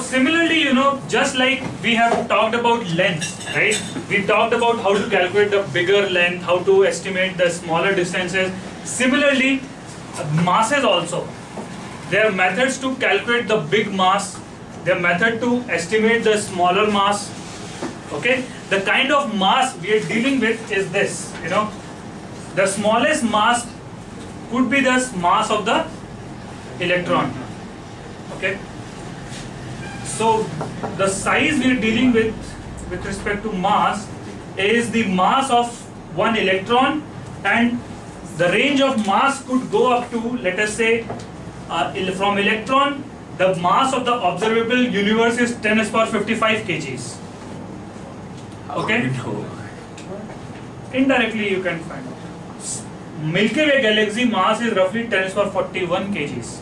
similarly, just like we have talked about length, right? We talked about how to calculate the bigger length, how to estimate the smaller distances. Similarly, masses also. There are methods to calculate the big mass. There are methods to estimate the smaller mass. Okay? The kind of mass we are dealing with is this, The smallest mass could be the mass of the electron. Okay? So the size we are dealing with respect to mass is the mass of one electron, and the range of mass could go up to, let us say, from electron, the mass of the observable universe is 10 to the power 55 kgs. Okay? Indirectly you can find out. Milky Way galaxy mass is roughly 10 to the power 41 kgs.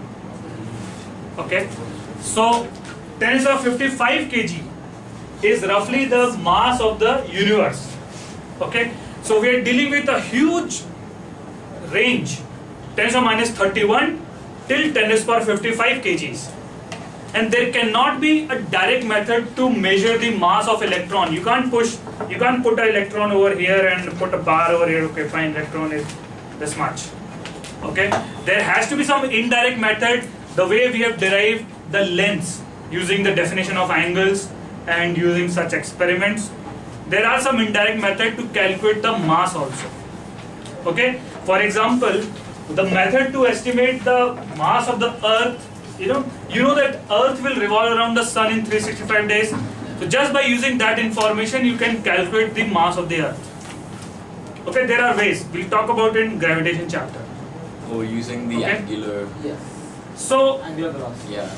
Okay? So 10 to the power 55 kg is roughly the mass of the universe. Okay? So we are dealing with a huge range, 10 to the minus 31 till 10 to the power 55 kgs. And there cannot be a direct method to measure the mass of electron. You can't put an electron over here and put a bar over here. Okay, fine, electron is this much. Okay, there has to be some indirect method, the way we have derived the lengths using the definition of angles and using such experiments. There are some indirect method to calculate the mass also. Okay, for example, the method to estimate the mass of the earth, you know that earth will revolve around the sun in 365 days. So just by using that information, you can calculate the mass of the earth. Okay, there are ways. We'll talk about it in gravitation chapter. Or using the angular. Yes. So, Angular velocity. Yeah.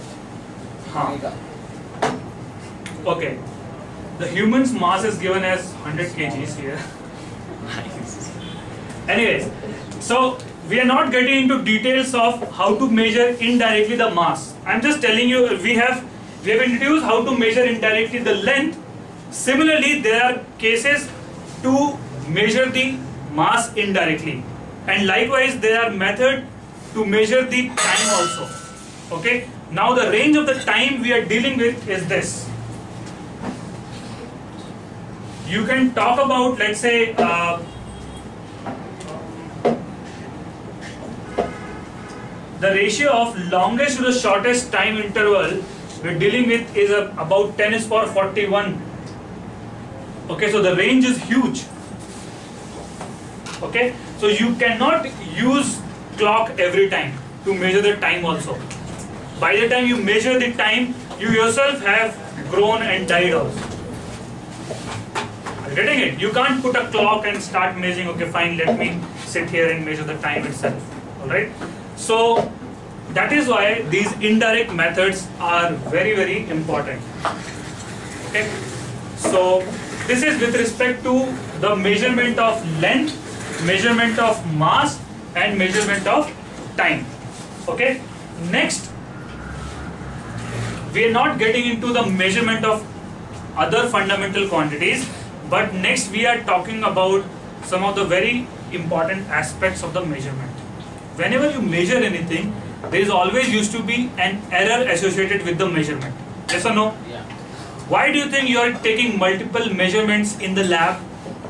Okay. The human's mass is given as 100 kgs here. Nice. Anyways, so we are not getting into details of how to measure indirectly the mass. I'm just telling you, we have introduced how to measure indirectly the length. Similarly, there are cases to measure the mass indirectly, and likewise there are methods to measure the time also. Okay. Now the range of the time we are dealing with is this. You can talk about, let's say, the ratio of longest to the shortest time interval we're dealing with is about 10 to the power 41. Okay, so the range is huge. Okay, so you cannot use clock every time to measure the time also. By the time you measure the time, you yourself have grown and died also. Are you getting it? You can't put a clock and start measuring, okay fine, let me sit here and measure the time itself. Alright? So that is why these indirect methods are very, very important. Okay? So this is with respect to the measurement of length, measurement of mass, and measurement of time. Okay? Next, we are not getting into the measurement of other fundamental quantities, but next we are talking about some of the very important aspects of the measurement. Whenever you measure anything, there is always used to be an error associated with the measurement. Yes or no? Yeah. Why do you think you are taking multiple measurements in the lab?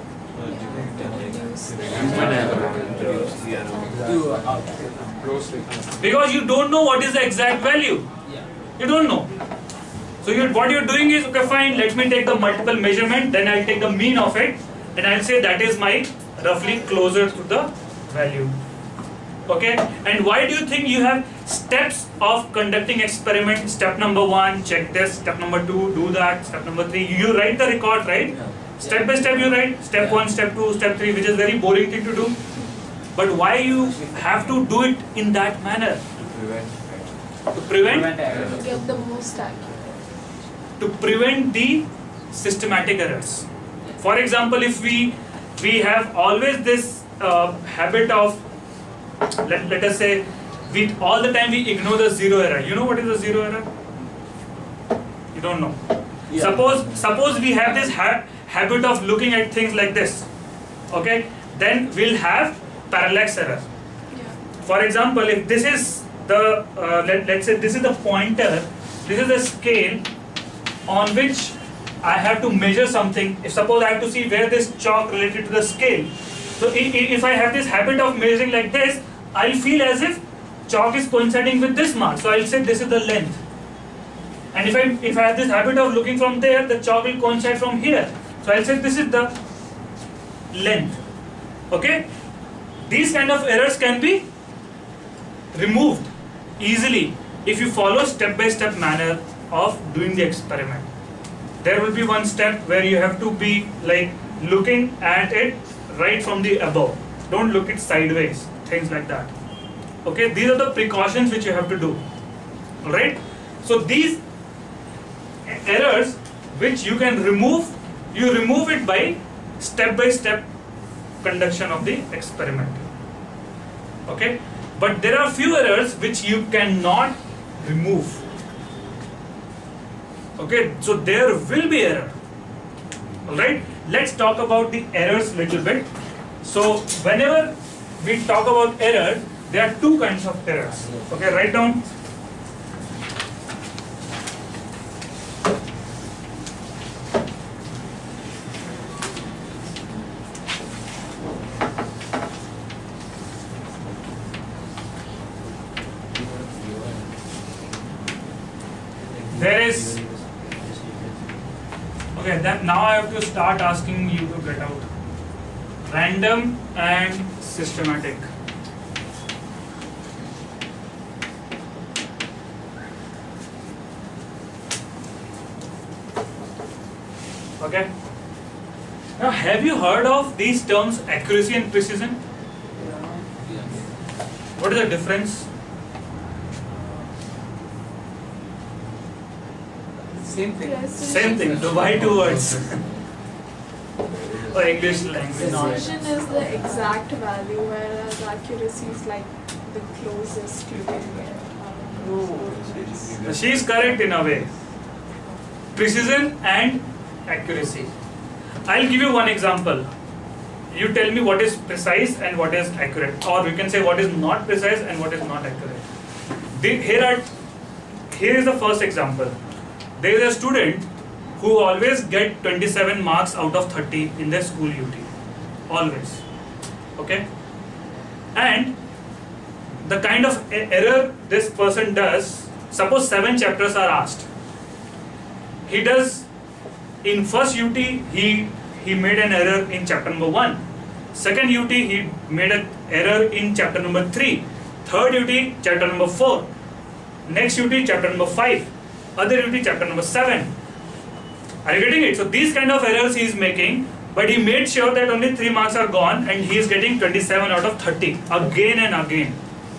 Because you don't know what is the exact value. You don't know. So what you're doing is, okay fine, let me take the multiple measurement, then I'll take the mean of it, and I'll say that is my roughly closer to the value. Okay, and why do you think you have steps of conducting experiment? Step number 1, check this. Step number 2, do that. Step number 3, you write the record, right? Yeah. Step by step you write. Step 1, step 2, step 3, which is very boring thing to do. But why you have to do it in that manner? To prevent To get the most accurate. To prevent the systematic errors. For example, if we have always this habit of, let us say, all the time we ignore the zero error. You know what is the zero error? You don't know. Yeah. Suppose we have this habit of looking at things like this. Okay, then we'll have parallax error. Yeah. For example, if this is the let's say this is the pointer this is a scale on which I have to measure something. If suppose I have to see where this chalk related to the scale. So if I have this habit of measuring like this, I'll feel as if chalk is coinciding with this mark. So I'll say this is the length. And if I have this habit of looking from there, the chalk will coincide from here. So I'll say this is the length. Okay? These kind of errors can be removed easily if you follow step-by-step manner of doing the experiment. There will be one step where you have to be like looking at it right from the above. Don't look it sideways, things like that. Okay, these are the precautions which you have to do. Alright? So these errors which you can remove, you remove it by step-by-step conduction of the experiment. Okay? But there are few errors which you cannot remove. Okay, so there will be error. Alright, let's talk about the errors little bit. So whenever we talk about error, there are two kinds of errors. Okay, write down. There is, okay, then now I have to start asking you to get out. Random and systematic. Okay. Now have you heard of these terms accuracy and precision? What is the difference? Same thing. Same thing. So why two words? Or English language. Precision is the exact value, whereas accuracy is like the closest you can get. She is correct in a way. Precision and accuracy. I'll give you one example. You tell me what is precise and what is accurate, or we can say what is not precise and what is not accurate. Here is the first example. There is a student who always get 27 marks out of 30 in their school UT. Always. Okay? And the kind of error this person does, suppose 7 chapters are asked. He does, in first UT, he made an error in chapter number 1. Second UT, he made an error in chapter number 3. Third UT, chapter number 4. Next UT, chapter number 5. Other UT, chapter number 7. Are you getting it? So these kind of errors he is making, but he made sure that only 3 marks are gone and he is getting 27 out of 30 again and again.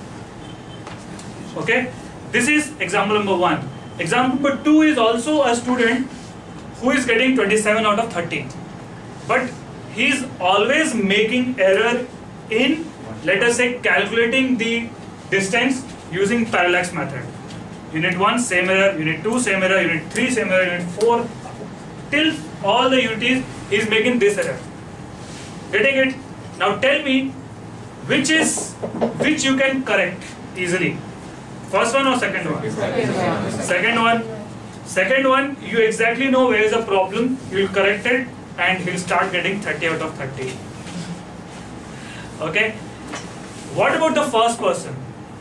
Okay? This is example number 1. Example number 2 is also a student who is getting 27 out of 30. But he is always making error in, let us say, calculating the distance using parallax method. Unit 1, same error. Unit 2, same error. Unit 3, same error. Unit 4, till all the UTs, he is making this error. Getting it? Now tell me, which you can correct easily? First one or second one? Second one. Second one, you exactly know where is the problem. You will correct it and he will start getting 30 out of 30. Okay? What about the first person?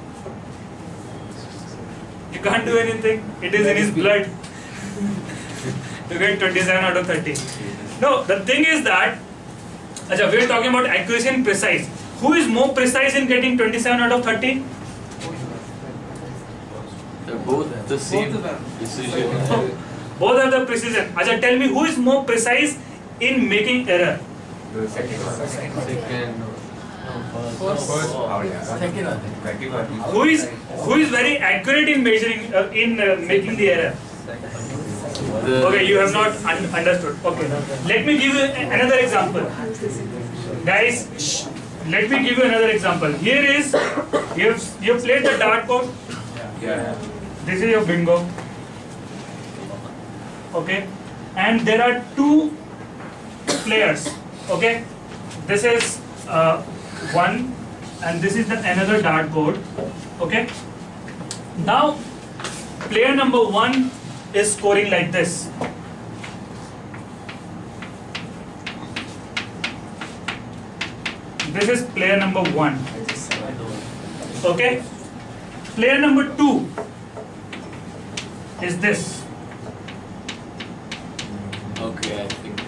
You can't do anything. It is in his blood. You get 27 out of 30. No, the thing is that, we are talking about accuracy and precise. Who is more precise in getting 27 out of 30? They're both the same precision. Both have the precision. Tell me, who is more precise in making error? Second. Who is very accurate in measuring, making the error? Okay, you have not understood. Okay, let me give you another example. Guys, let me give you another example. Here is, you have played the dartboard. Yeah. This is your bingo. Okay, and there are 2 players. Okay, this is one, and this is another dartboard. Okay, now player number 1 is scoring like this. This is player number 1. Okay? Player number 2 is this. Okay, I think.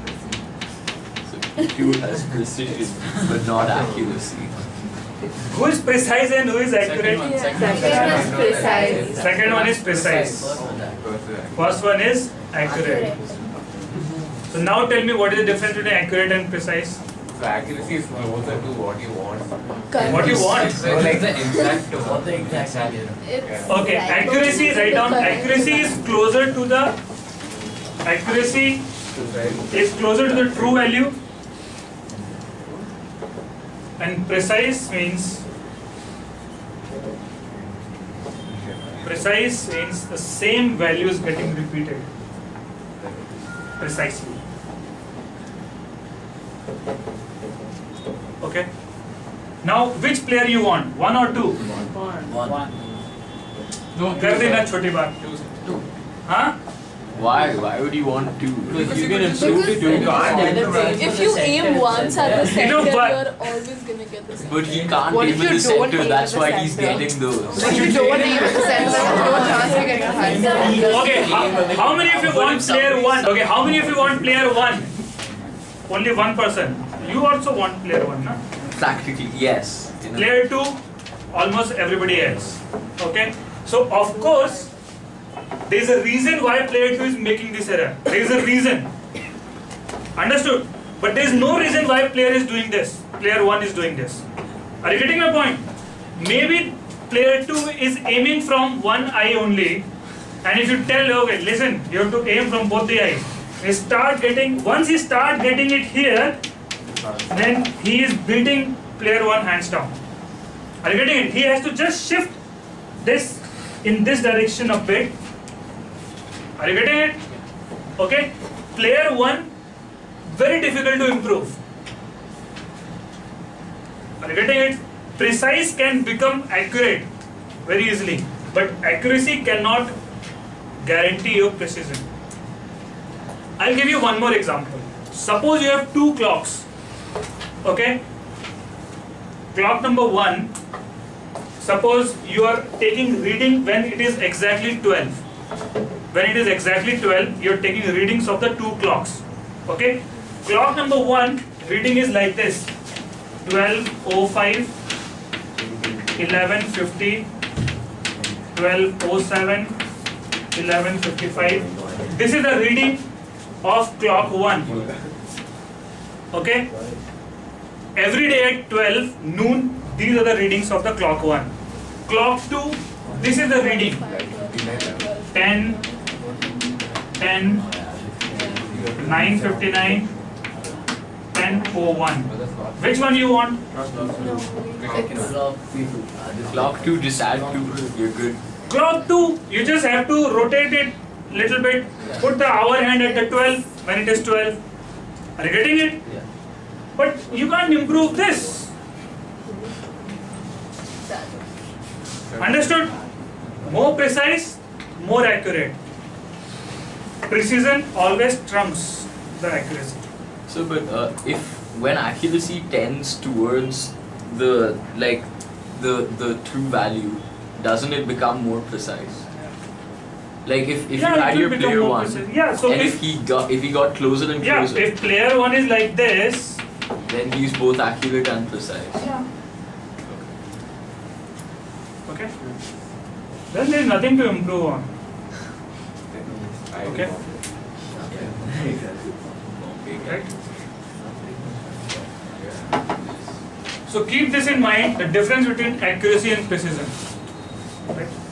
So Q has precision but not accuracy. Who is precise and who is accurate? Second is precise. Second one is precise. First one is accurate. So now tell me, what is the difference between accurate and precise? So accuracy is closer to what you want. What you want? So like the exact What the exact value? Okay, accuracy, write down, accuracy is closer to the, accuracy is closer to the true value, and precise means the same value is getting repeated precisely. Okay. Now, which player you want? 1 or 2? One. कर देना छोटी बात. हाँ? Why would you want to? Because You can because improve it. you You can't. If you aim once at the center, You know what? you're always gonna get the center. But he can't What if aim at you the don't center. aim That's at the why he's center? getting those. If you don't aim at the center, no chance you're getting a high. Okay, how many of you want player 1? Okay, how many of you want player 1? Only one person. You also want player 1, na? Practically, yes. Player 2, almost everybody else. Okay? So, of course, there is a reason why player 2 is making this error. There is a reason. Understood? But there is no reason why player is doing this. Player 1 is doing this. Are you getting my point? Maybe player 2 is aiming from one eye only. And if you tell, okay, listen, you have to aim from both the eyes. Once he start getting it here, then he is beating player 1 hands down. Are you getting it? He has to just shift this in this direction a bit. Are you getting it? Okay. Player 1, very difficult to improve. Are you getting it? Precise can become accurate very easily, but accuracy cannot guarantee your precision. I'll give you one more example. Suppose you have 2 clocks. Okay? Clock number 1, suppose you are taking reading when it is exactly 12. When it is exactly 12, you are taking readings of the 2 clocks. Okay? Clock number 1, reading is like this: 12:05, 11:50, 12:07, 11:55. This is the reading of clock 1. Okay? Every day at 12 noon, these are the readings of the clock 1. Clock 2, this is the reading: 10, 10, 9:59, 10:01. Which one you want? Clock 2, just add 2. You're good. Clock 2, you just have to rotate it little bit. Put the hour hand at the 12 when it is 12. Are you getting it? Yeah. But you can't improve this. Understood? More precise, more accurate. Precision always trumps the accuracy. So, but if when accuracy tends towards the true value, doesn't it become more precise? Like if you had your player 1, yeah, so and if he got closer and closer, if player 1 is like this, then he's both accurate and precise. yeah. Okay. Then there is nothing to improve on. Okay. Right. So keep this in mind, the difference between accuracy and precision. Right.